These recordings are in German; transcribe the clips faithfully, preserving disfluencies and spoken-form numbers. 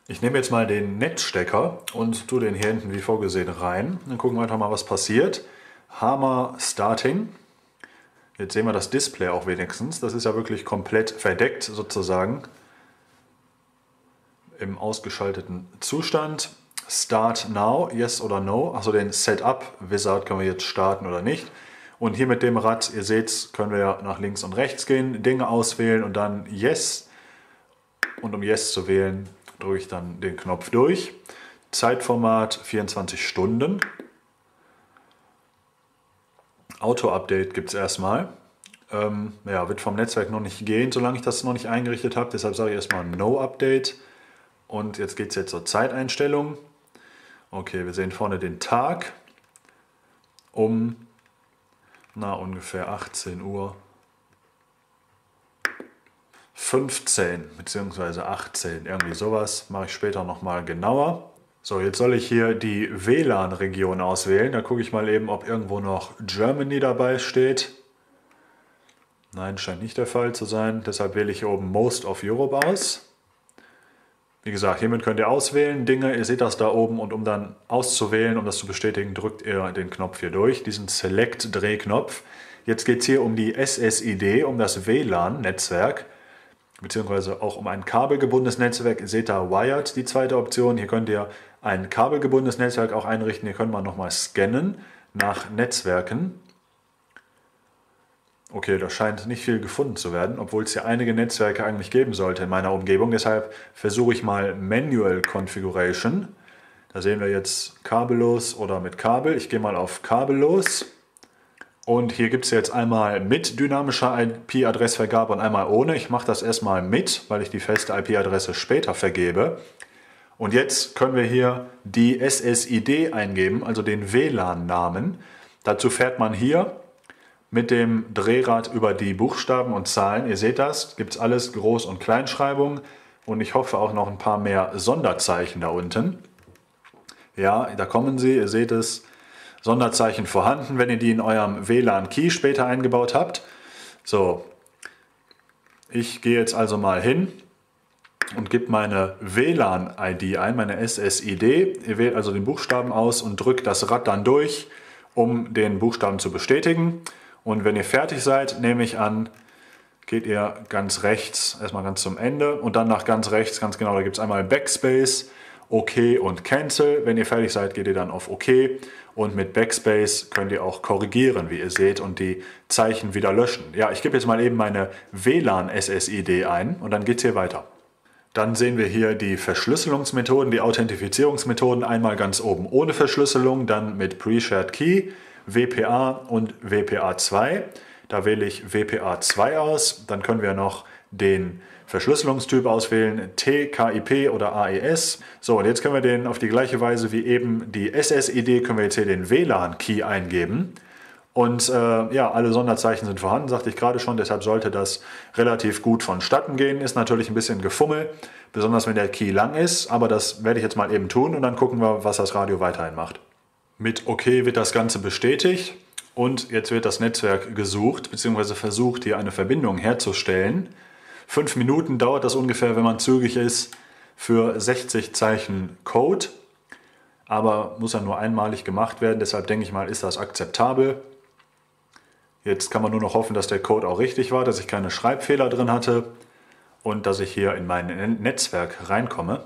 Ich nehme jetzt mal den Netzstecker und tue den hier hinten wie vorgesehen rein. Dann gucken wir einfach mal, was passiert. Hammer Starting. Jetzt sehen wir das Display auch wenigstens. Das ist ja wirklich komplett verdeckt sozusagen im ausgeschalteten Zustand. Start Now, Yes oder No. Also den Setup Wizard können wir jetzt starten oder nicht. Und hier mit dem Rad, ihr seht, können wir ja nach links und rechts gehen, Dinge auswählen und dann Yes. Und um Yes zu wählen, drücke ich dann den Knopf durch. Zeitformat vierundzwanzig Stunden. Auto-Update gibt es erstmal. Ähm, ja, wird vom Netzwerk noch nicht gehen, solange ich das noch nicht eingerichtet habe. Deshalb sage ich erstmal No-Update. Und jetzt geht es jetzt zur Zeiteinstellung. Okay, wir sehen vorne den Tag um na, ungefähr achtzehn Uhr fünfzehn bzw. achtzehn, irgendwie sowas, mache ich später nochmal genauer. So, jetzt soll ich hier die W L A N-Region auswählen. Da gucke ich mal eben, ob irgendwo noch Germany dabei steht. Nein, scheint nicht der Fall zu sein. Deshalb wähle ich hier oben Most of Europe aus. Wie gesagt, hiermit könnt ihr auswählen Dinge. Ihr seht das da oben und um dann auszuwählen, um das zu bestätigen, drückt ihr den Knopf hier durch, diesen Select-Drehknopf. Jetzt geht es hier um die S S I D, um das W L A N-Netzwerk. Beziehungsweise auch um ein kabelgebundenes Netzwerk. Ihr seht da Wired, die zweite Option. Hier könnt ihr ein kabelgebundenes Netzwerk auch einrichten. Hier können wir nochmal scannen nach Netzwerken. Okay, da scheint nicht viel gefunden zu werden, obwohl es ja einige Netzwerke eigentlich geben sollte in meiner Umgebung. Deshalb versuche ich mal Manual Configuration. Da sehen wir jetzt kabellos oder mit Kabel. Ich gehe mal auf kabellos. Und hier gibt es jetzt einmal mit dynamischer I P-Adressvergabe und einmal ohne. Ich mache das erstmal mit, weil ich die feste I P-Adresse später vergebe. Und jetzt können wir hier die S S I D eingeben, also den W L A N-Namen. Dazu fährt man hier mit dem Drehrad über die Buchstaben und Zahlen. Ihr seht das, gibt es alles Groß- und Kleinschreibung. Und ich hoffe auch noch ein paar mehr Sonderzeichen da unten. Ja, da kommen sie, ihr seht es. Sonderzeichen vorhanden, wenn ihr die in eurem W L A N-Key später eingebaut habt. So, ich gehe jetzt also mal hin und gebe meine W L A N-I D ein, meine S S I D. Ihr wählt also den Buchstaben aus und drückt das Rad dann durch, um den Buchstaben zu bestätigen. Und wenn ihr fertig seid, nehme ich an, geht ihr ganz rechts, erstmal ganz zum Ende und dann nach ganz rechts, ganz genau, da gibt es einmal Backspace, OK und Cancel. Wenn ihr fertig seid, geht ihr dann auf OK und mit Backspace könnt ihr auch korrigieren, wie ihr seht, und die Zeichen wieder löschen. Ja, ich gebe jetzt mal eben meine W L A N-S S I D ein und dann geht es hier weiter. Dann sehen wir hier die Verschlüsselungsmethoden, die Authentifizierungsmethoden, einmal ganz oben ohne Verschlüsselung, dann mit Pre-Shared Key, W P A und W P A zwei. Da wähle ich W P A zwei aus, dann können wir noch den Verschlüsselungstyp auswählen, T, K I P oder A E S. So, und jetzt können wir den auf die gleiche Weise wie eben die S S I D, können wir jetzt hier den W L A N-Key eingeben. Und äh, ja, alle Sonderzeichen sind vorhanden, sagte ich gerade schon, deshalb sollte das relativ gut vonstatten gehen. Ist natürlich ein bisschen Gefummel, besonders wenn der Key lang ist, aber das werde ich jetzt mal eben tun und dann gucken wir, was das Radio weiterhin macht. Mit OK wird das Ganze bestätigt und jetzt wird das Netzwerk gesucht, beziehungsweise versucht, hier eine Verbindung herzustellen. Fünf Minuten dauert das ungefähr, wenn man zügig ist, für sechzig Zeichen Code. Aber muss ja nur einmalig gemacht werden, deshalb denke ich mal, ist das akzeptabel. Jetzt kann man nur noch hoffen, dass der Code auch richtig war, dass ich keine Schreibfehler drin hatte und dass ich hier in mein Netzwerk reinkomme.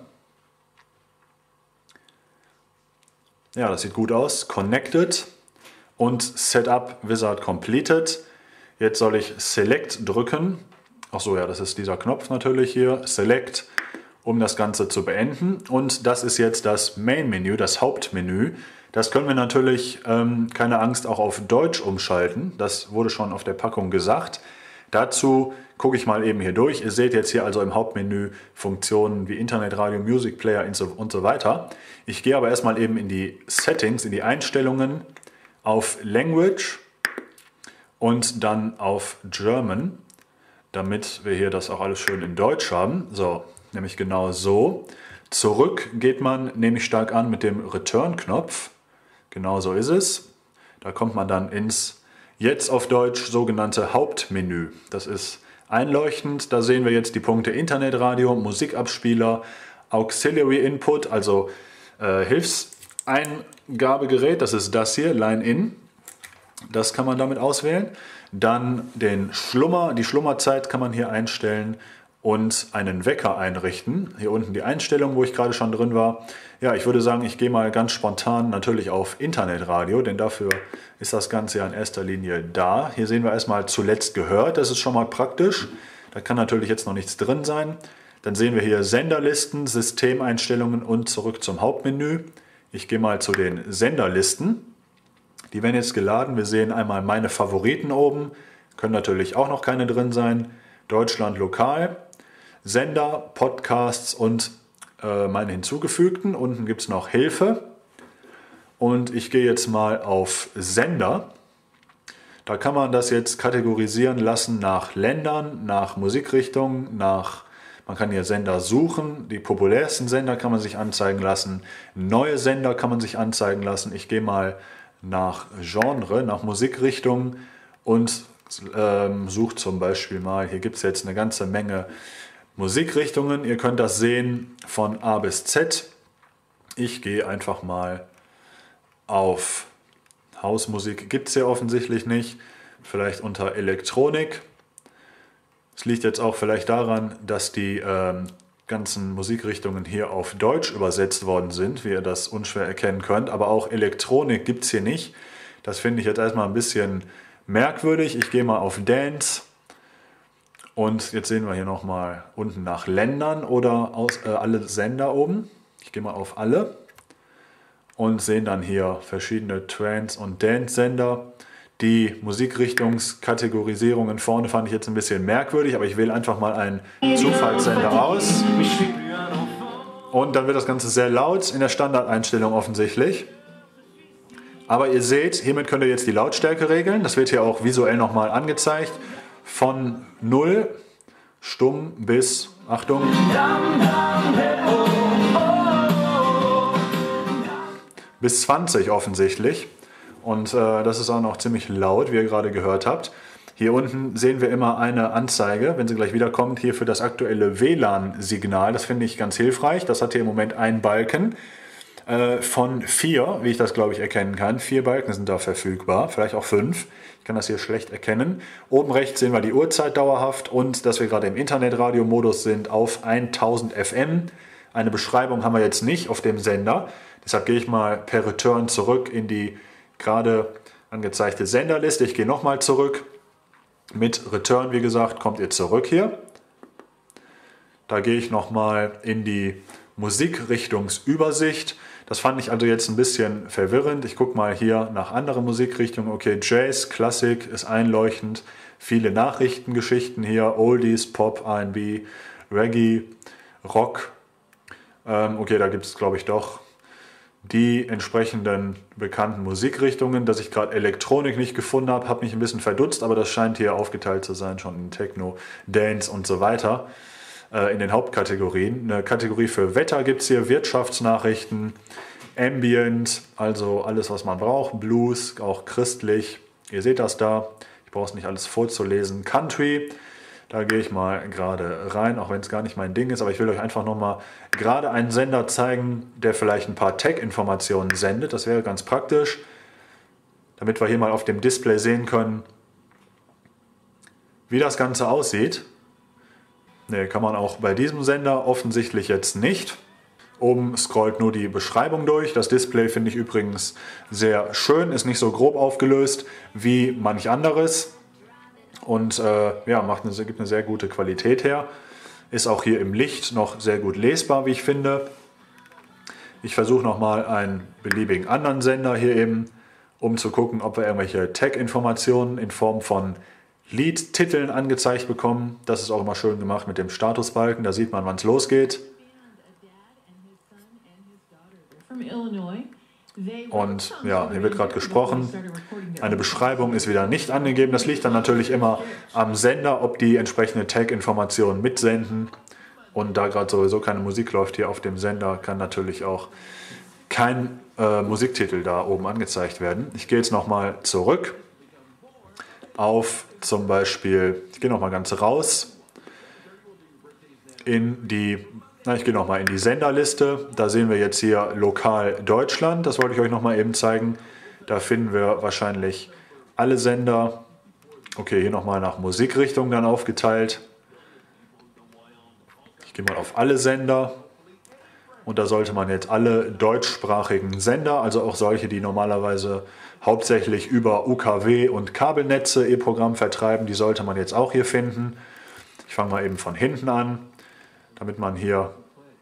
Ja, das sieht gut aus. Connected und Setup Wizard completed. Jetzt soll ich Select drücken. Achso, ja, das ist dieser Knopf natürlich hier. Select, um das Ganze zu beenden. Und das ist jetzt das Main-Menü, das Hauptmenü. Das können wir natürlich, ähm, keine Angst, auch auf Deutsch umschalten. Das wurde schon auf der Packung gesagt. Dazu gucke ich mal eben hier durch. Ihr seht jetzt hier also im Hauptmenü Funktionen wie Internet, Radio, Music Player und so weiter. Ich gehe aber erstmal eben in die Settings, in die Einstellungen, auf Language und dann auf German, damit wir hier das auch alles schön in Deutsch haben. So, nämlich genau so. Zurück geht man, nehme ich stark an, mit dem Return-Knopf. Genau so ist es. Da kommt man dann ins jetzt auf Deutsch sogenannte Hauptmenü. Das ist einleuchtend. Da sehen wir jetzt die Punkte Internetradio, Musikabspieler, Auxiliary Input, also äh, Hilfseingabegerät, das ist das hier, Line-In. Das kann man damit auswählen. Dann den Schlummer, die Schlummerzeit kann man hier einstellen und einen Wecker einrichten. Hier unten die Einstellung, wo ich gerade schon drin war. Ja, ich würde sagen, ich gehe mal ganz spontan natürlich auf Internetradio, denn dafür ist das Ganze ja in erster Linie da. Hier sehen wir erstmal zuletzt gehört, das ist schon mal praktisch. Da kann natürlich jetzt noch nichts drin sein. Dann sehen wir hier Senderlisten, Systemeinstellungen und zurück zum Hauptmenü. Ich gehe mal zu den Senderlisten. Die werden jetzt geladen. Wir sehen einmal meine Favoriten oben. Können natürlich auch noch keine drin sein. Deutschland lokal. Sender, Podcasts und äh, meine hinzugefügten. Unten gibt es noch Hilfe. Und ich gehe jetzt mal auf Sender. Da kann man das jetzt kategorisieren lassen nach Ländern, nach Musikrichtungen, nach... Man kann hier Sender suchen, die populärsten Sender kann man sich anzeigen lassen, neue Sender kann man sich anzeigen lassen. Ich gehe mal nach Genre, nach Musikrichtung und ähm, suche zum Beispiel mal, hier gibt es jetzt eine ganze Menge Musikrichtungen. Ihr könnt das sehen von A bis Z. Ich gehe einfach mal auf Hausmusik, gibt es hier offensichtlich nicht, vielleicht unter Elektronik. Es liegt jetzt auch vielleicht daran, dass die ähm, ganzen Musikrichtungen hier auf Deutsch übersetzt worden sind, wie ihr das unschwer erkennen könnt. Aber auch Elektronik gibt es hier nicht. Das finde ich jetzt erstmal ein bisschen merkwürdig. Ich gehe mal auf Dance. Und jetzt sehen wir hier nochmal unten nach Ländern oder aus, äh, alle Sender oben. Ich gehe mal auf alle. Und sehen dann hier verschiedene Trance- und Dance-Sender. Die Musikrichtungskategorisierungen vorne fand ich jetzt ein bisschen merkwürdig, aber ich wähle einfach mal einen Zufallssender aus. Und dann wird das Ganze sehr laut, in der Standardeinstellung offensichtlich. Aber ihr seht, hiermit könnt ihr jetzt die Lautstärke regeln. Das wird hier auch visuell nochmal angezeigt. Von null stumm bis, Achtung, bis zwanzig offensichtlich. Und äh, das ist auch noch ziemlich laut, wie ihr gerade gehört habt. Hier unten sehen wir immer eine Anzeige, wenn sie gleich wiederkommt, hier für das aktuelle W L A N-Signal. Das finde ich ganz hilfreich. Das hat hier im Moment einen Balken äh, von vier, wie ich das glaube ich erkennen kann. Vier Balken sind da verfügbar, vielleicht auch fünf. Ich kann das hier schlecht erkennen. Oben rechts sehen wir die Uhrzeit dauerhaft und dass wir gerade im Internetradio-Modus sind auf tausend F M. Eine Beschreibung haben wir jetzt nicht auf dem Sender. Deshalb gehe ich mal per Return zurück in die gerade angezeigte Senderliste. Ich gehe nochmal zurück. Mit Return, wie gesagt, kommt ihr zurück hier. Da gehe ich nochmal in die Musikrichtungsübersicht. Das fand ich also jetzt ein bisschen verwirrend. Ich gucke mal hier nach anderen Musikrichtungen. Okay, Jazz, Klassik ist einleuchtend. Viele Nachrichtengeschichten hier. Oldies, Pop, R and B, Reggae, Rock. Ähm, okay, da gibt es glaube ich doch die entsprechenden bekannten Musikrichtungen. Dass ich gerade Elektronik nicht gefunden habe, habe mich ein bisschen verdutzt, aber das scheint hier aufgeteilt zu sein, schon in Techno, Dance und so weiter, äh, in den Hauptkategorien. Eine Kategorie für Wetter gibt es hier, Wirtschaftsnachrichten, Ambient, also alles, was man braucht, Blues, auch christlich, ihr seht das da, ich brauche es nicht alles vorzulesen, Country. Da gehe ich mal gerade rein, auch wenn es gar nicht mein Ding ist, aber ich will euch einfach nochmal gerade einen Sender zeigen, der vielleicht ein paar Tech-Informationen sendet. Das wäre ganz praktisch, damit wir hier mal auf dem Display sehen können, wie das Ganze aussieht. Ne, kann man auch bei diesem Sender offensichtlich jetzt nicht. Oben scrollt nur die Beschreibung durch. Das Display finde ich übrigens sehr schön, ist nicht so grob aufgelöst wie manch anderes. Und äh, ja, macht eine, gibt eine sehr gute Qualität her. Ist auch hier im Licht noch sehr gut lesbar, wie ich finde. Ich versuche nochmal einen beliebigen anderen Sender hier eben, um zu gucken, ob wir irgendwelche Tech-Informationen in Form von Liedtiteln angezeigt bekommen. Das ist auch immer schön gemacht mit dem Statusbalken. Da sieht man, wann es losgeht. Und ja, hier wird gerade gesprochen. Eine Beschreibung ist wieder nicht angegeben. Das liegt dann natürlich immer am Sender, ob die entsprechende Tag-Informationen mitsenden. Und da gerade sowieso keine Musik läuft hier auf dem Sender, kann natürlich auch kein äh, Musiktitel da oben angezeigt werden. Ich gehe jetzt nochmal zurück auf zum Beispiel, ich gehe nochmal ganz raus in die Na, ich gehe nochmal in die Senderliste. Da sehen wir jetzt hier Lokal Deutschland. Das wollte ich euch nochmal eben zeigen. Da finden wir wahrscheinlich alle Sender. Okay, hier nochmal nach Musikrichtung dann aufgeteilt. Ich gehe mal auf alle Sender. Und da sollte man jetzt alle deutschsprachigen Sender, also auch solche, die normalerweise hauptsächlich über U K W und Kabelnetze ihr Programm vertreiben, die sollte man jetzt auch hier finden. Ich fange mal eben von hinten an, damit man hier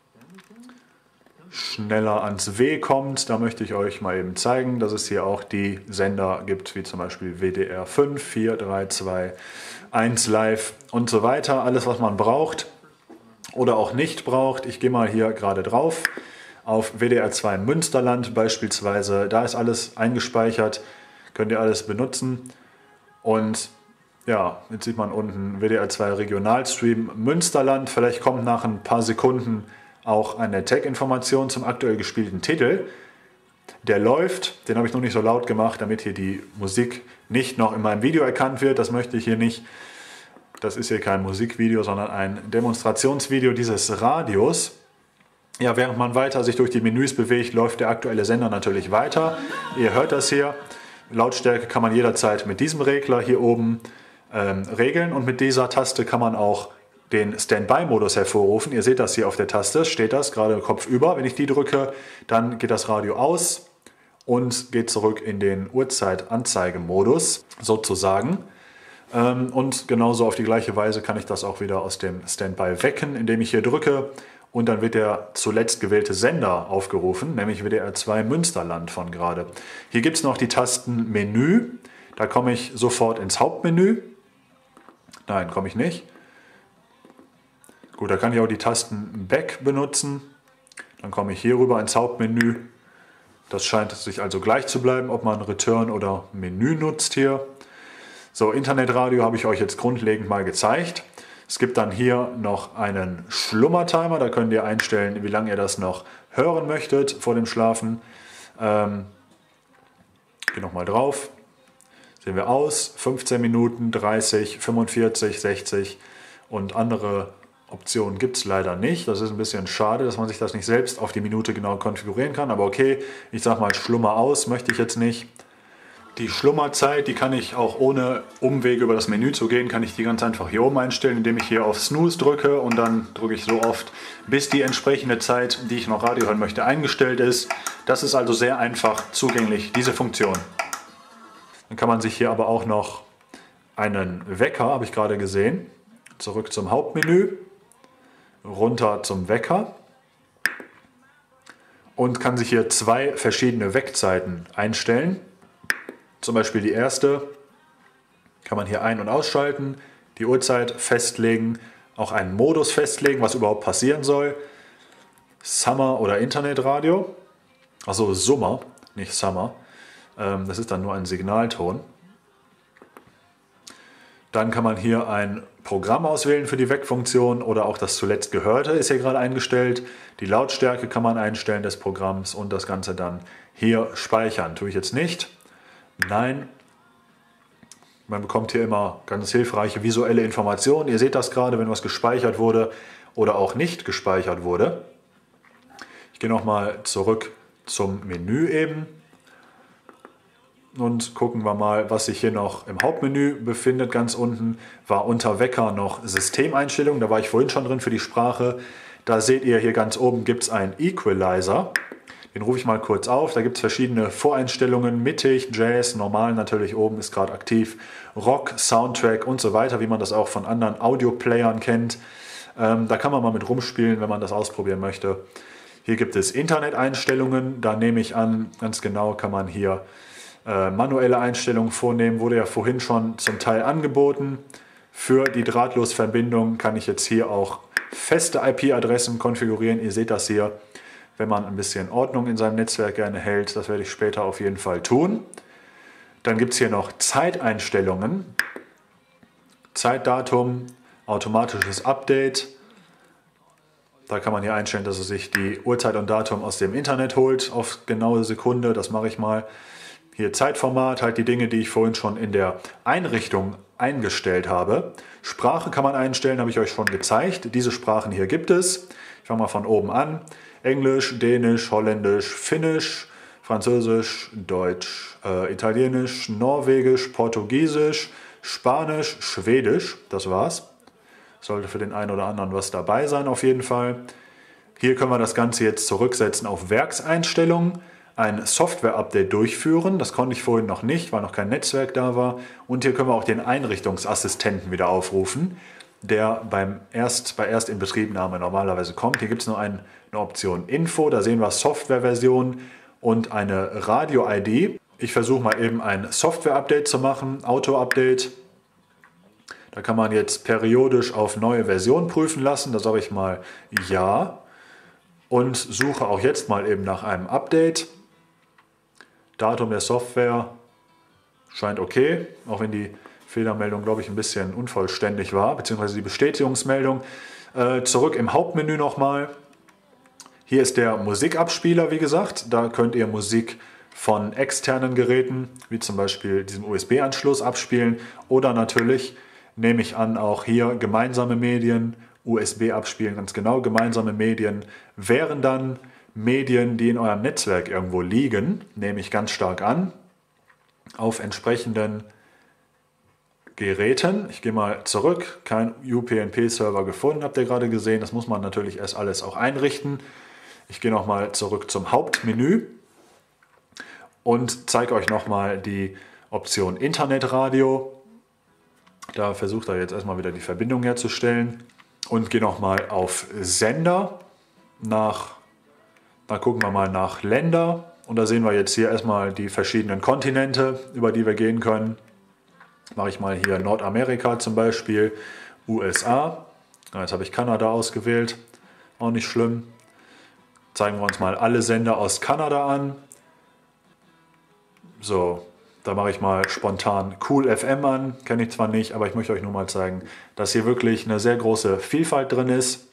schneller ans W kommt. Da möchte ich euch mal eben zeigen, dass es hier auch die Sender gibt, wie zum Beispiel W D R fünf, vier, drei, zwei, eins Live und so weiter. Alles, was man braucht oder auch nicht braucht. Ich gehe mal hier gerade drauf auf W D R zwei Münsterland beispielsweise. Da ist alles eingespeichert, könnt ihr alles benutzen. Und ja, jetzt sieht man unten W D R zwei Regionalstream Münsterland. Vielleicht kommt nach ein paar Sekunden auch eine Tag-Information zum aktuell gespielten Titel. Der läuft, den habe ich noch nicht so laut gemacht, damit hier die Musik nicht noch in meinem Video erkannt wird. Das möchte ich hier nicht. Das ist hier kein Musikvideo, sondern ein Demonstrationsvideo dieses Radios. Ja, während man weiter sich durch die Menüs bewegt, läuft der aktuelle Sender natürlich weiter. Ihr hört das hier. Lautstärke kann man jederzeit mit diesem Regler hier oben ähm, regeln. Und mit dieser Taste kann man auch den Standby-Modus hervorrufen. Ihr seht das hier auf der Taste, steht das gerade kopfüber. Wenn ich die drücke, dann geht das Radio aus und geht zurück in den Uhrzeitanzeigemodus sozusagen. Und genauso auf die gleiche Weise kann ich das auch wieder aus dem Standby wecken, indem ich hier drücke und dann wird der zuletzt gewählte Sender aufgerufen, nämlich W D R zwei Münsterland von gerade. Hier gibt es noch die Tasten Menü, da komme ich sofort ins Hauptmenü. Nein, komme ich nicht. Gut, da kann ich auch die Tasten Back benutzen. Dann komme ich hier rüber ins Hauptmenü. Das scheint sich also gleich zu bleiben, ob man Return oder Menü nutzt hier. So, Internetradio habe ich euch jetzt grundlegend mal gezeigt. Es gibt dann hier noch einen Schlummertimer, da könnt ihr einstellen, wie lange ihr das noch hören möchtet vor dem Schlafen. Ähm, ich gehe nochmal drauf. Sehen wir aus, fünfzehn Minuten, dreißig, fünfundvierzig, sechzig und andere Optionen gibt es leider nicht. Das ist ein bisschen schade, dass man sich das nicht selbst auf die Minute genau konfigurieren kann. Aber okay, ich sage mal Schlummer aus, möchte ich jetzt nicht. Die Schlummerzeit, die kann ich auch ohne Umwege über das Menü zu gehen, kann ich die ganz einfach hier oben einstellen, indem ich hier auf Snooze drücke und dann drücke ich so oft, bis die entsprechende Zeit, die ich noch Radio hören möchte, eingestellt ist. Das ist also sehr einfach zugänglich, diese Funktion. Dann kann man sich hier aber auch noch einen Wecker, habe ich gerade gesehen, zurück zum Hauptmenü, runter zum Wecker und kann sich hier zwei verschiedene Weckzeiten einstellen. Zum Beispiel die erste kann man hier ein- und ausschalten, die Uhrzeit festlegen, auch einen Modus festlegen, was überhaupt passieren soll. Summer oder Internetradio, also Summer, nicht Summer, das ist dann nur ein Signalton. Dann kann man hier ein Programm auswählen für die Weckfunktion oder auch das zuletzt Gehörte ist hier gerade eingestellt. Die Lautstärke kann man einstellen des Programms und das Ganze dann hier speichern. Tue ich jetzt nicht. Nein, man bekommt hier immer ganz hilfreiche visuelle Informationen. Ihr seht das gerade, wenn was gespeichert wurde oder auch nicht gespeichert wurde. Ich gehe nochmal zurück zum Menü eben und gucken wir mal, was sich hier noch im Hauptmenü befindet. Ganz unten war unter Wecker noch Systemeinstellungen, da war ich vorhin schon drin für die Sprache. Da seht ihr hier ganz oben gibt es einen Equalizer. Den rufe ich mal kurz auf. Da gibt es verschiedene Voreinstellungen, mittig, Jazz, normal natürlich oben ist gerade aktiv, Rock, Soundtrack und so weiter, wie man das auch von anderen Audioplayern kennt. Ähm, da kann man mal mit rumspielen, wenn man das ausprobieren möchte. Hier gibt es Internet-Einstellungen. Da nehme ich an, ganz genau kann man hier äh, manuelle Einstellungen vornehmen. Wurde ja vorhin schon zum Teil angeboten. Für die Drahtlosverbindung kann ich jetzt hier auch feste I P-Adressen konfigurieren. Ihr seht das hier. Wenn man ein bisschen Ordnung in seinem Netzwerk gerne hält. Das werde ich später auf jeden Fall tun. Dann gibt es hier noch Zeiteinstellungen. Zeitdatum, automatisches Update. Da kann man hier einstellen, dass er sich die Uhrzeit und Datum aus dem Internet holt auf genaue Sekunde. Das mache ich mal. Hier Zeitformat, halt die Dinge, die ich vorhin schon in der Einrichtung eingestellt habe. Sprache kann man einstellen, habe ich euch schon gezeigt. Diese Sprachen hier gibt es. Ich fange mal von oben an. Englisch, Dänisch, Holländisch, Finnisch, Französisch, Deutsch, äh, Italienisch, Norwegisch, Portugiesisch, Spanisch, Schwedisch. Das war's. Sollte für den einen oder anderen was dabei sein auf jeden Fall. Hier können wir das Ganze jetzt zurücksetzen auf Werkseinstellungen, ein Software-Update durchführen. Das konnte ich vorhin noch nicht, weil noch kein Netzwerk da war. Und hier können wir auch den Einrichtungsassistenten wieder aufrufen, der beim Erst, bei Erstinbetriebnahme normalerweise kommt. Hier gibt es nur ein, eine Option Info, da sehen wir Softwareversion und eine Radio-I D. Ich versuche mal eben ein Software-Update zu machen, Auto-Update. Da kann man jetzt periodisch auf neue Version prüfen lassen. Da sage ich mal Ja und suche auch jetzt mal eben nach einem Update. Datum der Software scheint okay, auch wenn die Fehlermeldung, glaube ich, ein bisschen unvollständig war, beziehungsweise die Bestätigungsmeldung. Äh, zurück im Hauptmenü nochmal. Hier ist der Musikabspieler, wie gesagt. Da könnt ihr Musik von externen Geräten, wie zum Beispiel diesem U S B-Anschluss, abspielen. Oder natürlich, nehme ich an, auch hier gemeinsame Medien, U S B abspielen, ganz genau. Gemeinsame Medien wären dann Medien, die in eurem Netzwerk irgendwo liegen, nehme ich ganz stark an, auf entsprechenden Geräten. Ich gehe mal zurück, kein U P n P-Server gefunden, habt ihr gerade gesehen. Das muss man natürlich erst alles auch einrichten. Ich gehe nochmal zurück zum Hauptmenü und zeige euch nochmal die Option Internetradio. Da versucht er jetzt erstmal wieder die Verbindung herzustellen und gehe nochmal auf Sender. Nach, da gucken wir mal nach Länder und da sehen wir jetzt hier erstmal die verschiedenen Kontinente, über die wir gehen können. Mache ich mal hier Nordamerika zum Beispiel, U S A. Jetzt habe ich Kanada ausgewählt, auch nicht schlimm. Zeigen wir uns mal alle Sender aus Kanada an. So, da mache ich mal spontan Cool F M an, kenne ich zwar nicht, aber ich möchte euch nur mal zeigen, dass hier wirklich eine sehr große Vielfalt drin ist.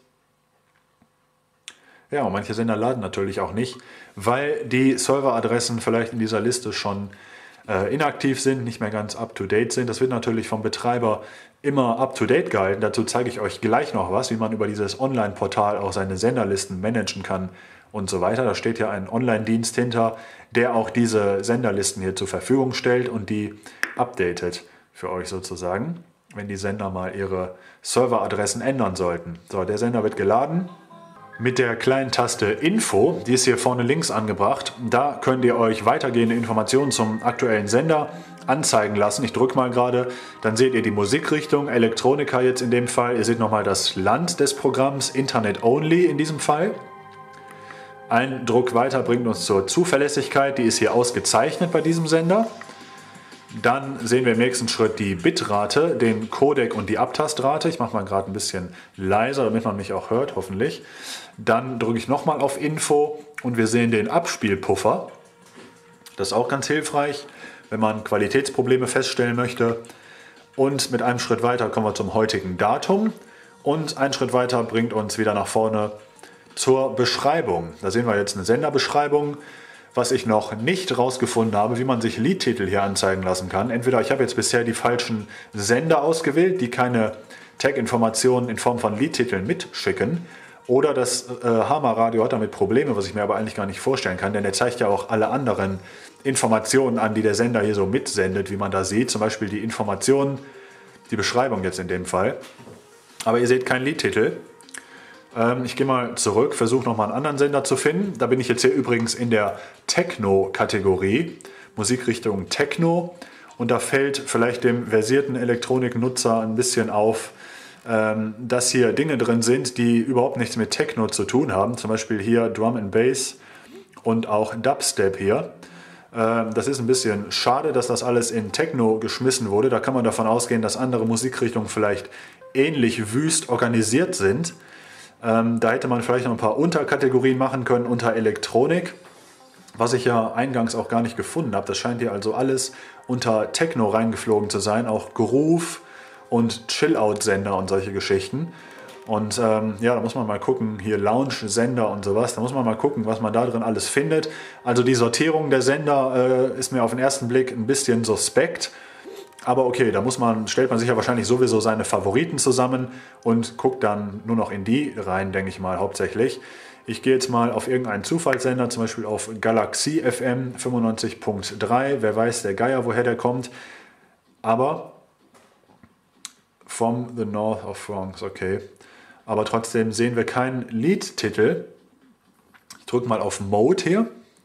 Ja, und manche Sender laden natürlich auch nicht, weil die Serveradressen vielleicht in dieser Liste schon äh, inaktiv sind, nicht mehr ganz up-to-date sind. Das wird natürlich vom Betreiber immer up-to-date gehalten. Dazu zeige ich euch gleich noch was, wie man über dieses Online-Portal auch seine Senderlisten managen kann und so weiter. Da steht ja ein Online-Dienst hinter, der auch diese Senderlisten hier zur Verfügung stellt und die updatet für euch sozusagen, wenn die Sender mal ihre Serveradressen ändern sollten. So, der Sender wird geladen. Mit der kleinen Taste Info, die ist hier vorne links angebracht, da könnt ihr euch weitergehende Informationen zum aktuellen Sender anzeigen lassen. Ich drücke mal gerade, dann seht ihr die Musikrichtung, Elektronika jetzt in dem Fall. Ihr seht nochmal das Land des Programms, Internet Only in diesem Fall. Ein Druck weiter bringt uns zur Zuverlässigkeit, die ist hier ausgezeichnet bei diesem Sender. Dann sehen wir im nächsten Schritt die Bitrate, den Codec und die Abtastrate. Ich mache mal gerade ein bisschen leiser, damit man mich auch hört, hoffentlich. Dann drücke ich nochmal auf Info und wir sehen den Abspielpuffer. Das ist auch ganz hilfreich, wenn man Qualitätsprobleme feststellen möchte. Und mit einem Schritt weiter kommen wir zum heutigen Datum. Und ein Schritt weiter bringt uns wieder nach vorne zur Beschreibung. Da sehen wir jetzt eine Senderbeschreibung. Was ich noch nicht rausgefunden habe, wie man sich Liedtitel hier anzeigen lassen kann. Entweder ich habe jetzt bisher die falschen Sender ausgewählt, die keine Tag-Informationen in Form von Liedtiteln mitschicken. Oder das äh, Hama Radio hat damit Probleme, was ich mir aber eigentlich gar nicht vorstellen kann, denn er zeigt ja auch alle anderen Informationen an, die der Sender hier so mitsendet, wie man da sieht. Zum Beispiel die Informationen, die Beschreibung jetzt in dem Fall. Aber ihr seht keinen Liedtitel. Ich gehe mal zurück, versuche nochmal einen anderen Sender zu finden. Da bin ich jetzt hier übrigens in der Techno-Kategorie, Musikrichtung Techno. Und da fällt vielleicht dem versierten Elektroniknutzer ein bisschen auf, dass hier Dinge drin sind, die überhaupt nichts mit Techno zu tun haben. Zum Beispiel hier Drum and Bass und auch Dubstep hier. Das ist ein bisschen schade, dass das alles in Techno geschmissen wurde. Da kann man davon ausgehen, dass andere Musikrichtungen vielleicht ähnlich wüst organisiert sind. Ähm, da hätte man vielleicht noch ein paar Unterkategorien machen können unter Elektronik, was ich ja eingangs auch gar nicht gefunden habe. Das scheint hier also alles unter Techno reingeflogen zu sein, auch Groove und Chill-Out-Sender und solche Geschichten. Und ähm, ja, da muss man mal gucken, hier Lounge-Sender und sowas, da muss man mal gucken, was man da drin alles findet. Also die Sortierung der Sender äh, ist mir auf den ersten Blick ein bisschen suspekt. Aber okay, da muss man, stellt man sich ja wahrscheinlich sowieso seine Favoriten zusammen und guckt dann nur noch in die rein, denke ich mal, hauptsächlich. Ich gehe jetzt mal auf irgendeinen Zufallssender, zum Beispiel auf Galaxie F M fünfundneunzig Komma drei. Wer weiß der Geier, woher der kommt. Aber From the North of France, okay. Aber trotzdem sehen wir keinen Liedtitel. Ich drücke mal auf Mode hier.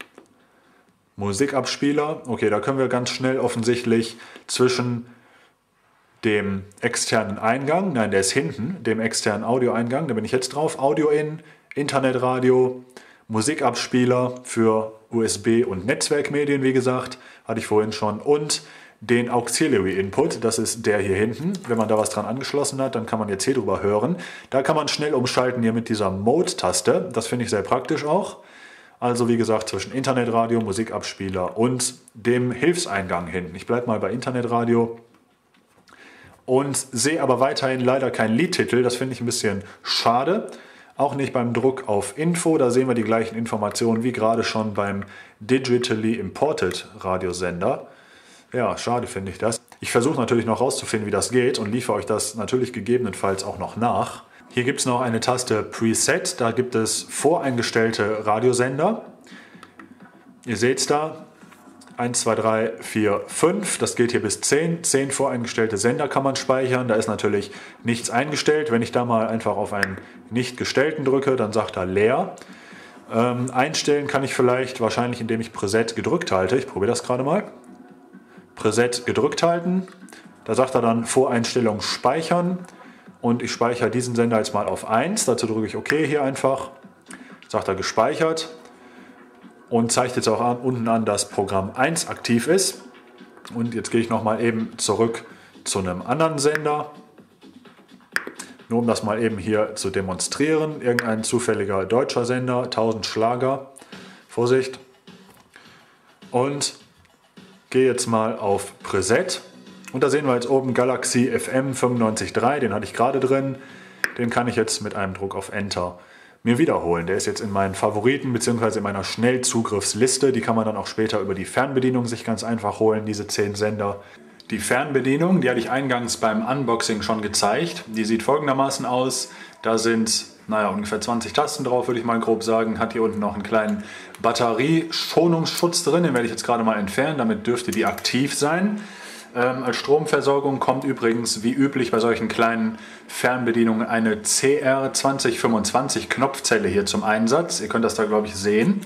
Musikabspieler. Okay, da können wir ganz schnell offensichtlich zwischen dem externen Eingang, nein, der ist hinten, dem externen Audioeingang, da bin ich jetzt drauf, Audio in, Internetradio, Musikabspieler für U S B und Netzwerkmedien, wie gesagt, hatte ich vorhin schon, und den Auxiliary Input, das ist der hier hinten. Wenn man da was dran angeschlossen hat, dann kann man jetzt hier drüber hören. Da kann man schnell umschalten hier mit dieser Mode-Taste, das finde ich sehr praktisch auch. Also wie gesagt, zwischen Internetradio, Musikabspieler und dem Hilfseingang hinten. Ich bleibe mal bei Internetradio und sehe aber weiterhin leider keinen Liedtitel. Das finde ich ein bisschen schade. Auch nicht beim Druck auf Info. Da sehen wir die gleichen Informationen wie gerade schon beim Digitally Imported Radiosender. Ja, schade finde ich das. Ich versuche natürlich noch rauszufinden, wie das geht und liefere euch das natürlich gegebenenfalls auch noch nach. Hier gibt es noch eine Taste Preset, da gibt es voreingestellte Radiosender. Ihr seht es da, eins, zwei, drei, vier, fünf, das geht hier bis zehn. zehn voreingestellte Sender kann man speichern, da ist natürlich nichts eingestellt. Wenn ich da mal einfach auf einen nicht gestellten drücke, dann sagt er leer. Ähm, einstellen kann ich vielleicht, wahrscheinlich indem ich Preset gedrückt halte. Ich probiere das gerade mal. Preset gedrückt halten, da sagt er dann Voreinstellung speichern. Und ich speichere diesen Sender jetzt mal auf eins. Dazu drücke ich OK hier einfach. Sagt er gespeichert. Und zeigt jetzt auch an, unten an, dass Programm eins aktiv ist. Und jetzt gehe ich nochmal eben zurück zu einem anderen Sender. Nur um das mal eben hier zu demonstrieren. Irgendein zufälliger deutscher Sender, tausend Schlager. Vorsicht. Und gehe jetzt mal auf Preset. Und da sehen wir jetzt oben Galaxie F M fünfundneunzig Komma drei, den hatte ich gerade drin. Den kann ich jetzt mit einem Druck auf Enter mir wiederholen. Der ist jetzt in meinen Favoriten bzw. in meiner Schnellzugriffsliste. Die kann man dann auch später über die Fernbedienung sich ganz einfach holen, diese zehn Sender. Die Fernbedienung, die hatte ich eingangs beim Unboxing schon gezeigt. Die sieht folgendermaßen aus. Da sind naja, ungefähr zwanzig Tasten drauf, würde ich mal grob sagen. Hat hier unten noch einen kleinen Batterieschonungsschutz drin. Den werde ich jetzt gerade mal entfernen. Damit dürfte die aktiv sein. Ähm, als Stromversorgung kommt übrigens wie üblich bei solchen kleinen Fernbedienungen eine C R zwanzig fünfundzwanzig Knopfzelle hier zum Einsatz. Ihr könnt das da, glaube ich, sehen.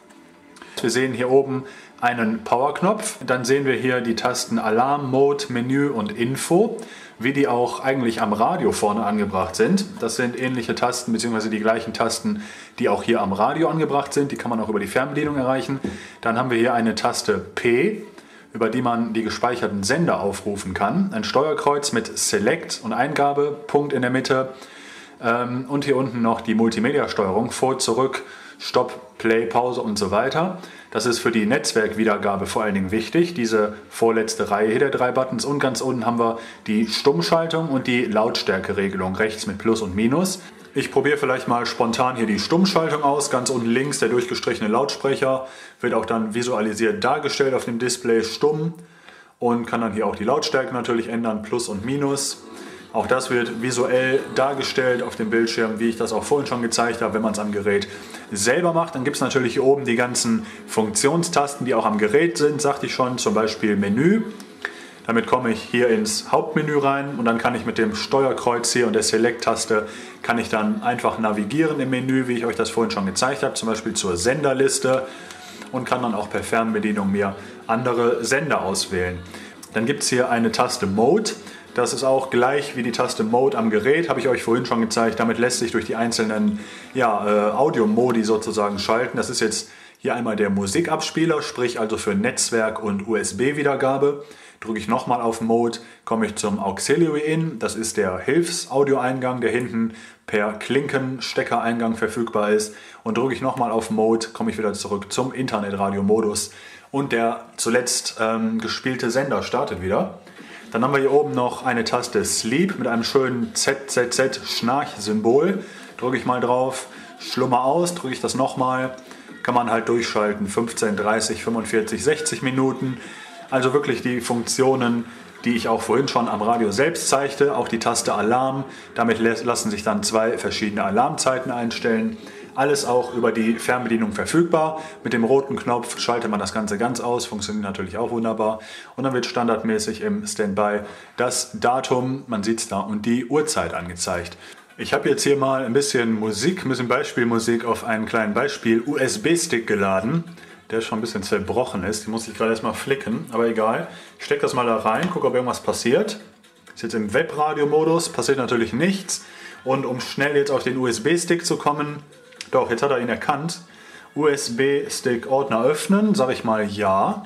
Wir sehen hier oben einen Powerknopf. Dann sehen wir hier die Tasten Alarm, Mode, Menü und Info, wie die auch eigentlich am Radio vorne angebracht sind. Das sind ähnliche Tasten bzw. die gleichen Tasten, die auch hier am Radio angebracht sind. Die kann man auch über die Fernbedienung erreichen. Dann haben wir hier eine Taste P, über die man die gespeicherten Sender aufrufen kann. Ein Steuerkreuz mit Select und Eingabepunkt in der Mitte. Ähm, und hier unten noch die Multimedia-Steuerung, vor, zurück, Stopp, Play, Pause und so weiter. Das ist für die Netzwerkwiedergabe vor allen Dingen wichtig, diese vorletzte Reihe hier der drei Buttons. Und ganz unten haben wir die Stummschaltung und die Lautstärkeregelung, rechts mit Plus und Minus. Ich probiere vielleicht mal spontan hier die Stummschaltung aus. Ganz unten links der durchgestrichene Lautsprecher wird auch dann visualisiert dargestellt auf dem Display stumm und kann dann hier auch die Lautstärke natürlich ändern, Plus und Minus. Auch das wird visuell dargestellt auf dem Bildschirm, wie ich das auch vorhin schon gezeigt habe, wenn man es am Gerät selber macht. Dann gibt es natürlich hier oben die ganzen Funktionstasten, die auch am Gerät sind, sagte ich schon, zum Beispiel Menü. Damit komme ich hier ins Hauptmenü rein und dann kann ich mit dem Steuerkreuz hier und der Select-Taste kann ich dann einfach navigieren im Menü, wie ich euch das vorhin schon gezeigt habe, zum Beispiel zur Senderliste und kann dann auch per Fernbedienung mir andere Sender auswählen. Dann gibt es hier eine Taste Mode. Das ist auch gleich wie die Taste Mode am Gerät, habe ich euch vorhin schon gezeigt. Damit lässt sich durch die einzelnen ja, äh, Audio-Modi sozusagen schalten. Das ist jetzt hier einmal der Musikabspieler, sprich also für Netzwerk und U S B-Wiedergabe. Drücke ich nochmal auf Mode, komme ich zum Auxiliary In. Das ist der Hilfsaudioeingang, der hinten per Klinken-Steckereingang verfügbar ist. Und drücke ich nochmal auf Mode, komme ich wieder zurück zum Internetradio-Modus. Und der zuletzt ähm, gespielte Sender startet wieder. Dann haben wir hier oben noch eine Taste Sleep mit einem schönen Z Z Z-Schnarch-Symbol. Drücke ich mal drauf, Schlummer aus, drücke ich das nochmal. Kann man halt durchschalten, fünfzehn, dreißig, fünfundvierzig, sechzig Minuten. Also wirklich die Funktionen die ich auch vorhin schon am Radio selbst zeigte, auch die Taste Alarm. Damit lassen sich dann zwei verschiedene Alarmzeiten einstellen. Alles auch über die Fernbedienung verfügbar. Mit dem roten Knopf schaltet man das Ganze ganz aus, funktioniert natürlich auch wunderbar. Und dann wird standardmäßig im Standby das Datum, man sieht es da, und die Uhrzeit angezeigt. Ich habe jetzt hier mal ein bisschen Musik, ein bisschen Beispielmusik auf einen kleinen Beispiel-U S B-Stick geladen, der schon ein bisschen zerbrochen ist. Die muss ich gerade erstmal flicken, aber egal. Ich stecke das mal da rein, gucke, ob irgendwas passiert. Ist jetzt im Webradio-Modus, passiert natürlich nichts. Und um schnell jetzt auf den U S B-Stick zu kommen, doch, jetzt hat er ihn erkannt. U S B-Stick-Ordner öffnen, sage ich mal ja.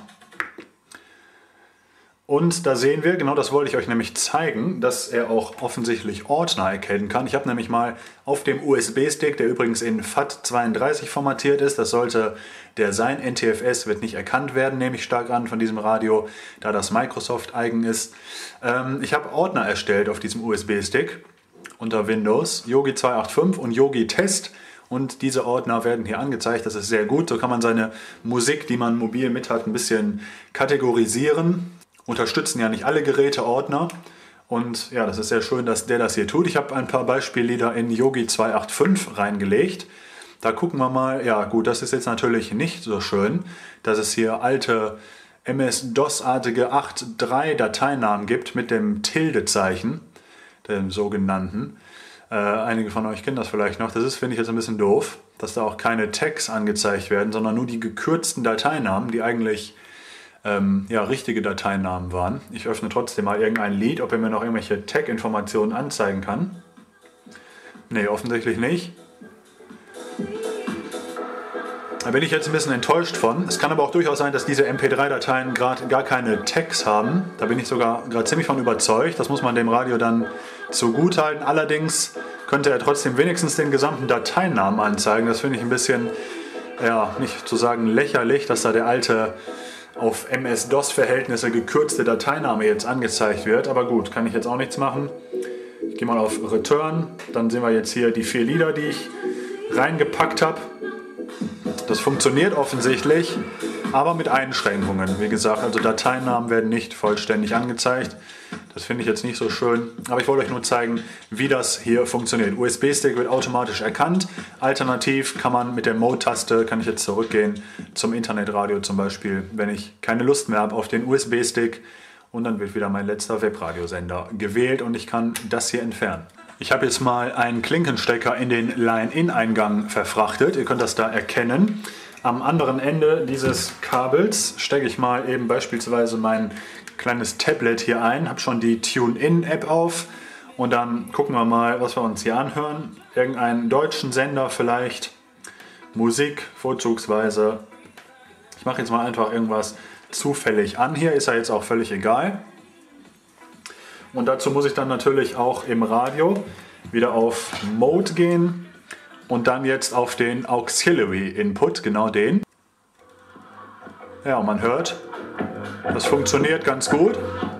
Und da sehen wir, genau das wollte ich euch nämlich zeigen, dass er auch offensichtlich Ordner erkennen kann. Ich habe nämlich mal auf dem U S B-Stick, der übrigens in F A T zweiunddreißig formatiert ist, das sollte der sein, N T F S wird nicht erkannt werden, nehme ich stark an von diesem Radio, da das Microsoft eigen ist. Ähm, ich habe Ordner erstellt auf diesem U S B-Stick unter Windows, Yogi zwei acht fünf und Yogi Test. Und diese Ordner werden hier angezeigt, das ist sehr gut. So kann man seine Musik, die man mobil mit hat, ein bisschen kategorisieren. Unterstützen ja nicht alle Geräte Ordner. Und ja, das ist sehr schön, dass der das hier tut. Ich habe ein paar Beispiellieder in Yogi zwei acht fünf reingelegt. Da gucken wir mal, ja gut, das ist jetzt natürlich nicht so schön, dass es hier alte M S-DOS-artige acht Punkt drei Dateinamen gibt mit dem Tilde-Zeichen, dem sogenannten. Äh, einige von euch kennen das vielleicht noch. Das ist, finde ich, jetzt ein bisschen doof, dass da auch keine Tags angezeigt werden, sondern nur die gekürzten Dateinamen, die eigentlich ähm, ja, richtige Dateinamen waren. Ich öffne trotzdem mal irgendein Lied, ob er mir noch irgendwelche Tag-Informationen anzeigen kann. Ne, offensichtlich nicht. Da bin ich jetzt ein bisschen enttäuscht von. Es kann aber auch durchaus sein, dass diese M P drei Dateien gerade gar keine Tags haben. Da bin ich sogar gerade ziemlich von überzeugt. Das muss man dem Radio dann zugutehalten. Allerdings könnte er trotzdem wenigstens den gesamten Dateinamen anzeigen. Das finde ich ein bisschen, ja, nicht zu sagen lächerlich, dass da der alte auf M S-DOS-Verhältnisse gekürzte Dateiname jetzt angezeigt wird. Aber gut, kann ich jetzt auch nichts machen. Ich gehe mal auf Return. Dann sehen wir jetzt hier die vier Lieder, die ich reingepackt habe. Das funktioniert offensichtlich, aber mit Einschränkungen. Wie gesagt, also Dateinamen werden nicht vollständig angezeigt. Das finde ich jetzt nicht so schön, aber ich wollte euch nur zeigen, wie das hier funktioniert. U S B-Stick wird automatisch erkannt. Alternativ kann man mit der Mode-Taste, kann ich jetzt zurückgehen zum Internetradio zum Beispiel, wenn ich keine Lust mehr habe auf den U S B-Stick. Und dann wird wieder mein letzter Webradiosender gewählt und ich kann das hier entfernen. Ich habe jetzt mal einen Klinkenstecker in den Line-In-Eingang verfrachtet. Ihr könnt das da erkennen. Am anderen Ende dieses Kabels stecke ich mal eben beispielsweise mein kleines Tablet hier ein. Habe schon die TuneIn-App auf. Und dann gucken wir mal, was wir uns hier anhören. Irgendeinen deutschen Sender vielleicht. Musik vorzugsweise. Ich mache jetzt mal einfach irgendwas zufällig an. Hier ist ja jetzt auch völlig egal. Und dazu muss ich dann natürlich auch im Radio wieder auf Mode gehen und dann jetzt auf den Auxiliary Input, genau den. Ja, und man hört, das funktioniert ganz gut.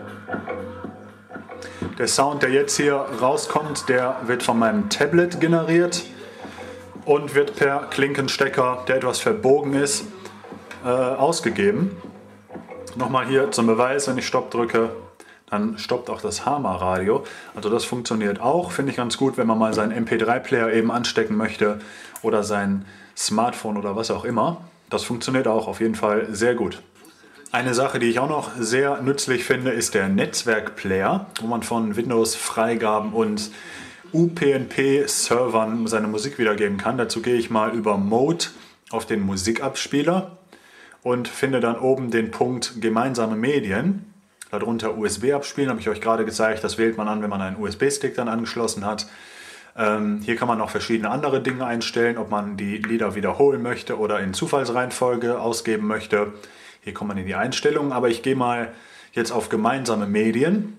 Der Sound, der jetzt hier rauskommt, der wird von meinem Tablet generiert und wird per Klinkenstecker, der etwas verbogen ist, äh, ausgegeben. Nochmal hier zum Beweis, wenn ich Stopp drücke, dann stoppt auch das Hama-Radio. Also das funktioniert auch, finde ich ganz gut, wenn man mal seinen M P drei Player eben anstecken möchte oder sein Smartphone oder was auch immer. Das funktioniert auch auf jeden Fall sehr gut. Eine Sache, die ich auch noch sehr nützlich finde, ist der Netzwerkplayer, wo man von Windows-Freigaben und U P n P-Servern seine Musik wiedergeben kann. Dazu gehe ich mal über Mode auf den Musikabspieler und finde dann oben den Punkt Gemeinsame Medien. Darunter U S B abspielen, habe ich euch gerade gezeigt. Das wählt man an, wenn man einen U S B-Stick dann angeschlossen hat. Ähm, hier kann man noch verschiedene andere Dinge einstellen, ob man die Lieder wiederholen möchte oder in Zufallsreihenfolge ausgeben möchte. Hier kommt man in die Einstellungen, aber ich gehe mal jetzt auf Gemeinsame Medien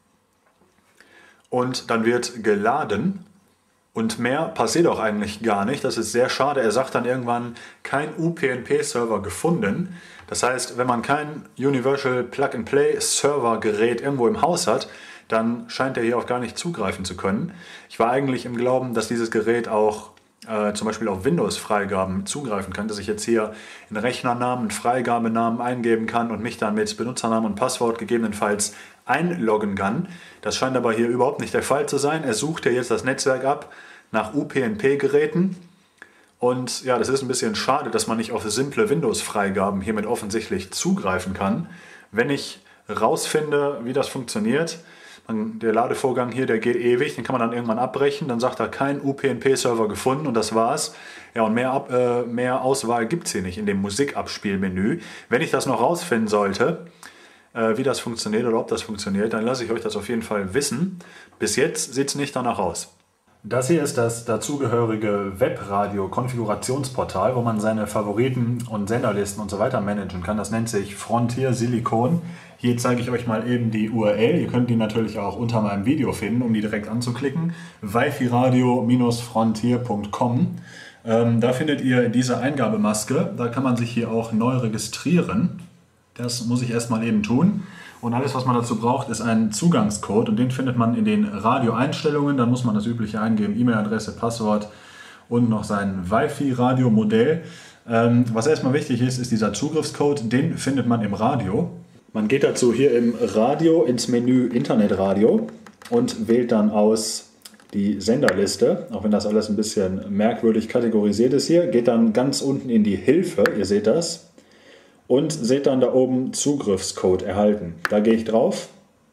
und dann wird geladen. Und mehr passiert auch eigentlich gar nicht. Das ist sehr schade. Er sagt dann irgendwann, kein U P n P-Server gefunden. Das heißt, wenn man kein Universal Plug-and-Play-Server-Gerät irgendwo im Haus hat, dann scheint er hier auch gar nicht zugreifen zu können. Ich war eigentlich im Glauben, dass dieses Gerät auch äh, zum Beispiel auf Windows-Freigaben zugreifen kann, dass ich jetzt hier einen Rechnernamen, einen Freigabenamen eingeben kann und mich dann mit Benutzernamen und Passwort gegebenenfalls einloggen kann. Das scheint aber hier überhaupt nicht der Fall zu sein. Er sucht ja jetzt das Netzwerk ab nach U P n P-Geräten. Und ja, das ist ein bisschen schade, dass man nicht auf simple Windows-Freigaben hiermit offensichtlich zugreifen kann. Wenn ich rausfinde, wie das funktioniert, man, der Ladevorgang hier, der geht ewig, den kann man dann irgendwann abbrechen, dann sagt er, kein U P n P-Server gefunden und das war's. Ja, und mehr, Ab, äh, mehr Auswahl gibt es hier nicht in dem Musikabspielmenü. Wenn ich das noch rausfinden sollte, äh, wie das funktioniert oder ob das funktioniert, dann lasse ich euch das auf jeden Fall wissen. Bis jetzt sieht es nicht danach aus. Das hier ist das dazugehörige Webradio-Konfigurationsportal, wo man seine Favoriten und Senderlisten und so weiter managen kann. Das nennt sich Frontier Silicon. Hier zeige ich euch mal eben die U R L. Ihr könnt die natürlich auch unter meinem Video finden, um die direkt anzuklicken. wifi radio frontier punkt com. Ähm, da findet ihr diese Eingabemaske. Da kann man sich hier auch neu registrieren. Das muss ich erstmal eben tun. Und alles, was man dazu braucht, ist ein Zugangscode und den findet man in den Radio-Einstellungen. Dann muss man das übliche eingeben, E-Mail-Adresse, Passwort und noch sein Wifi-Radio-Modell. Ähm, was erstmal wichtig ist, ist dieser Zugriffscode, den findet man im Radio. Man geht dazu hier im Radio ins Menü Internetradio und wählt dann aus die Senderliste, auch wenn das alles ein bisschen merkwürdig kategorisiert ist hier, geht dann ganz unten in die Hilfe, ihr seht das. Und seht dann da oben Zugriffscode erhalten. Da gehe ich drauf.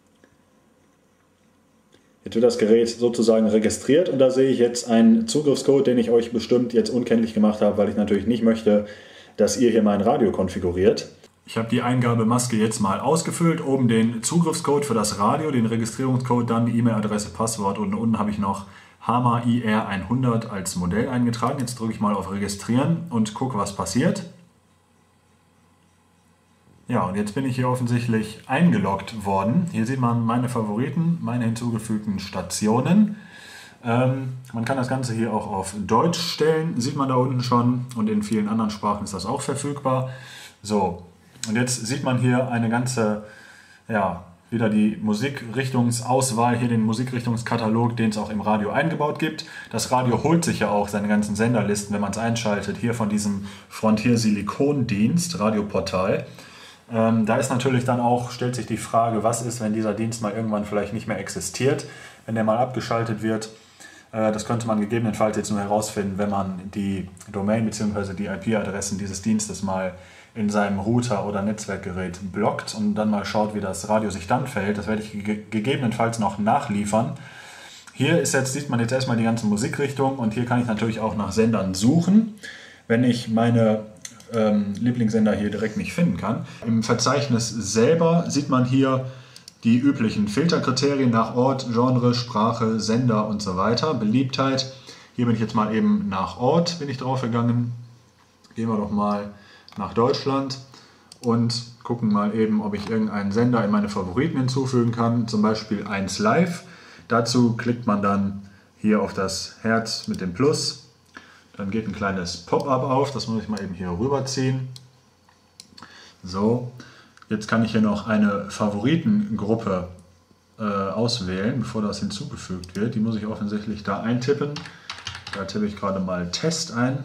Jetzt wird das Gerät sozusagen registriert und da sehe ich jetzt einen Zugriffscode, den ich euch bestimmt jetzt unkenntlich gemacht habe, weil ich natürlich nicht möchte, dass ihr hier mein Radio konfiguriert. Ich habe die Eingabemaske jetzt mal ausgefüllt. Oben den Zugriffscode für das Radio, den Registrierungscode, dann die E-Mail-Adresse, Passwort und unten habe ich noch Hama I R hundert als Modell eingetragen. Jetzt drücke ich mal auf Registrieren und gucke, was passiert. Ja, und jetzt bin ich hier offensichtlich eingeloggt worden. Hier sieht man meine Favoriten, meine hinzugefügten Stationen. Ähm, man kann das Ganze hier auch auf Deutsch stellen, sieht man da unten schon. Und in vielen anderen Sprachen ist das auch verfügbar. So, und jetzt sieht man hier eine ganze, ja, wieder die Musikrichtungsauswahl, hier den Musikrichtungskatalog, den es auch im Radio eingebaut gibt. Das Radio holt sich ja auch seine ganzen Senderlisten, wenn man es einschaltet, hier von diesem Frontier Silicon Dienst, Radioportal. Ähm, da ist natürlich dann auch, stellt sich die Frage, was ist, wenn dieser Dienst mal irgendwann vielleicht nicht mehr existiert, wenn der mal abgeschaltet wird. Äh, das könnte man gegebenenfalls jetzt nur herausfinden, wenn man die Domain bzw. die I P-Adressen dieses Dienstes mal in seinem Router oder Netzwerkgerät blockt und dann mal schaut, wie das Radio sich dann verhält. Das werde ich ge gegebenenfalls noch nachliefern. Hier ist jetzt, sieht man jetzt erstmal die ganze Musikrichtung und hier kann ich natürlich auch nach Sendern suchen, wenn ich meine ähm, Lieblingssender hier direkt nicht finden kann. Im Verzeichnis selber sieht man hier die üblichen Filterkriterien nach Ort, Genre, Sprache, Sender und so weiter, Beliebtheit. Hier bin ich jetzt mal eben nach Ort, bin ich drauf gegangen. Gehen wir doch mal nach Deutschland und gucken mal eben, ob ich irgendeinen Sender in meine Favoriten hinzufügen kann, zum Beispiel eins Live. Dazu klickt man dann hier auf das Herz mit dem Plus. Dann geht ein kleines Pop-up auf, das muss ich mal eben hier rüberziehen. So, jetzt kann ich hier noch eine Favoritengruppe äh, auswählen, bevor das hinzugefügt wird. Die muss ich offensichtlich da eintippen. Da tippe ich gerade mal Test ein,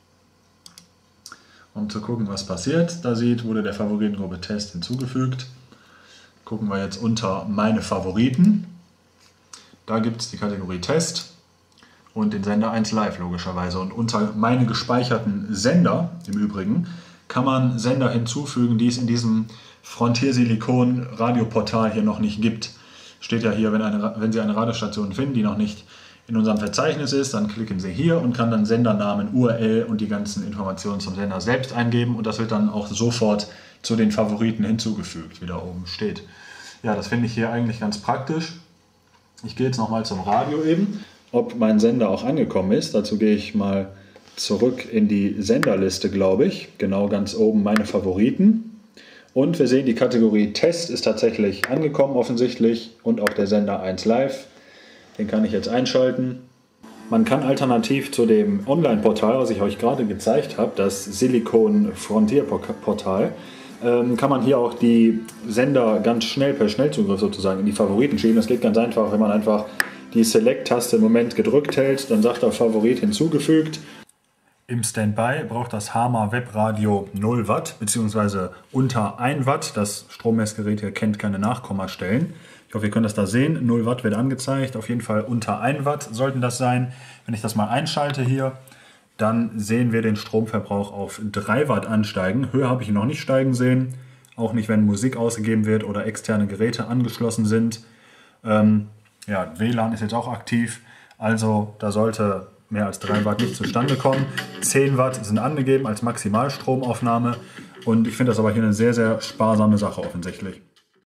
um zu gucken, was passiert. Da sieht, wurde der Favoritengruppe Test hinzugefügt. Gucken wir jetzt unter Meine Favoriten. Da gibt es die Kategorie Test und den Sender eins Live logischerweise. Und unter Meine gespeicherten Sender im Übrigen kann man Sender hinzufügen, die es in diesem Frontier Silicon Radioportal hier noch nicht gibt. Steht ja hier, wenn, eine, wenn Sie eine Radiostation finden, die noch nicht in unserem Verzeichnis ist, dann klicken Sie hier und kann dann Sendernamen, U R L und die ganzen Informationen zum Sender selbst eingeben und das wird dann auch sofort zu den Favoriten hinzugefügt, wie da oben steht. Ja, das finde ich hier eigentlich ganz praktisch. Ich gehe jetzt nochmal zum Radio eben, ob mein Sender auch angekommen ist. Dazu gehe ich mal zurück in die Senderliste, glaube ich. Genau ganz oben Meine Favoriten. Und wir sehen, die Kategorie Test ist tatsächlich angekommen offensichtlich und auch der Sender eins Live. Den kann ich jetzt einschalten. Man kann alternativ zu dem Online-Portal, was ich euch gerade gezeigt habe, das Silicon Frontier Portal, ähm, kann man hier auch die Sender ganz schnell per Schnellzugriff sozusagen in die Favoriten schieben. Das geht ganz einfach, wenn man einfach die Select-Taste im Moment gedrückt hält, dann sagt er Favorit hinzugefügt. Im Standby braucht das Harmer Webradio null Watt bzw. unter ein Watt. Das Strommessgerät hier kennt keine Nachkommastellen. Ich hoffe, ihr könnt das da sehen. null Watt wird angezeigt. Auf jeden Fall unter ein Watt sollten das sein. Wenn ich das mal einschalte hier, dann sehen wir den Stromverbrauch auf drei Watt ansteigen. Höher habe ich ihn noch nicht steigen sehen. Auch nicht, wenn Musik ausgegeben wird oder externe Geräte angeschlossen sind. Ähm, ja, W L A N ist jetzt auch aktiv. Also da sollte mehr als drei Watt nicht zustande kommen. zehn Watt sind angegeben als Maximalstromaufnahme. Und ich finde das aber hier eine sehr, sehr sparsame Sache offensichtlich.